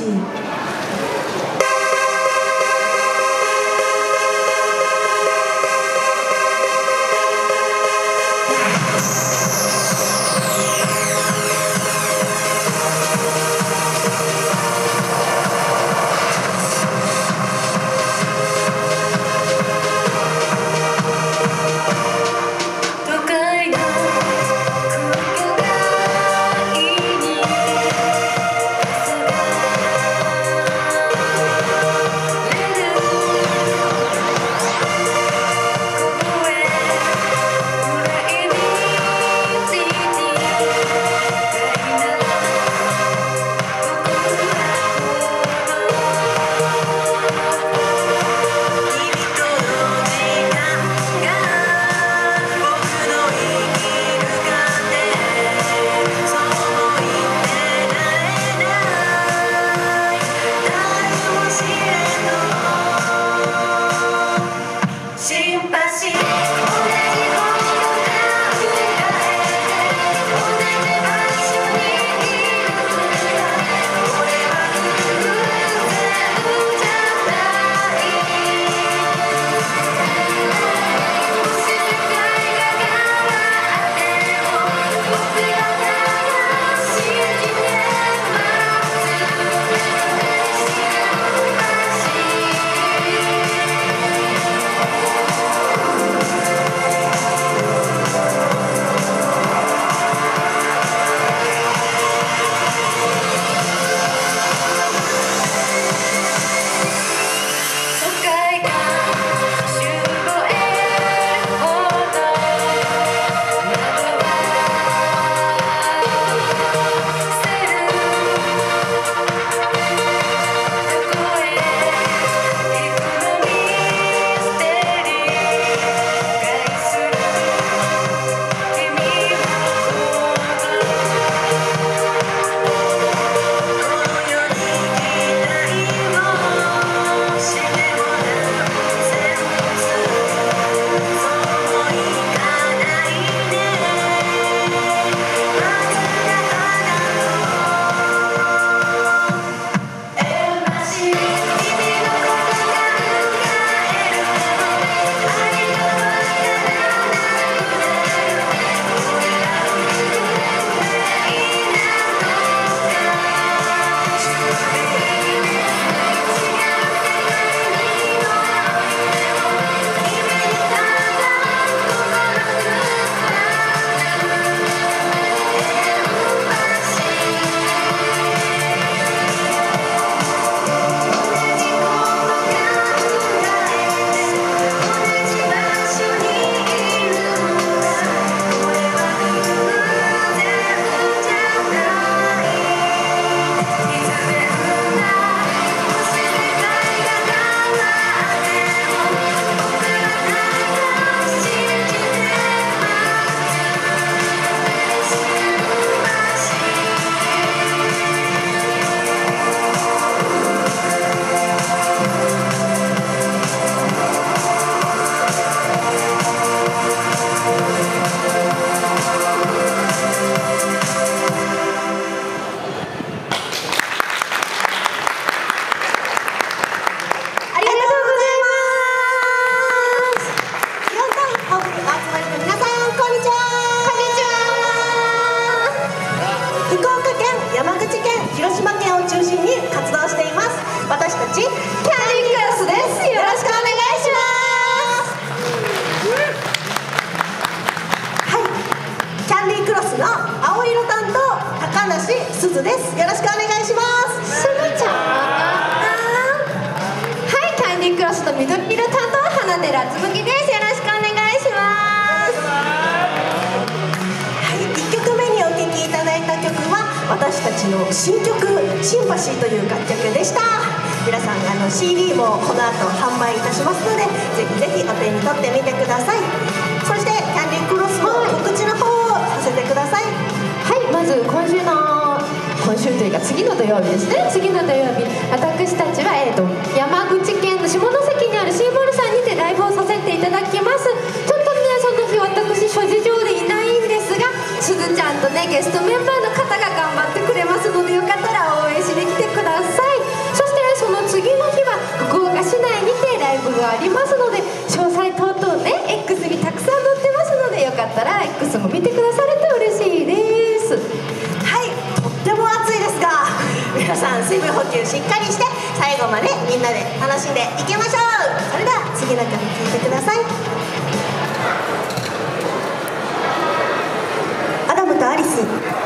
すずです。よろしくお願いします。 すずちゃん。はい、キャンディークロスの緑色担当花寺つむぎです。よろしくお願いします。 はい、1曲目にお聴きいただいた曲は私たちの新曲「シンパシー」という楽曲でした。皆さんCD もこの後販売いたしますので、ぜひぜひお手に取ってみてください。そしてキャンディークロスの告知の方をさせてください。 はい、まず今週というか次の土曜日ですね。次の土曜日、私たちは、山口県の下関にあるシーボールさんにてライブをさせていただきます。ちょっとね、その日私諸事情でいないんですが、すずちゃんとねゲストメンバーの方が頑張ってくれますので、よかったら応援しに来てください。 スも見てくださると嬉しいです。 はい、とっても暑いですが皆さん水分補給しっかりして最後までみんなで楽しんでいきましょう。それでは次の曲聴いてください。アダムとアリス。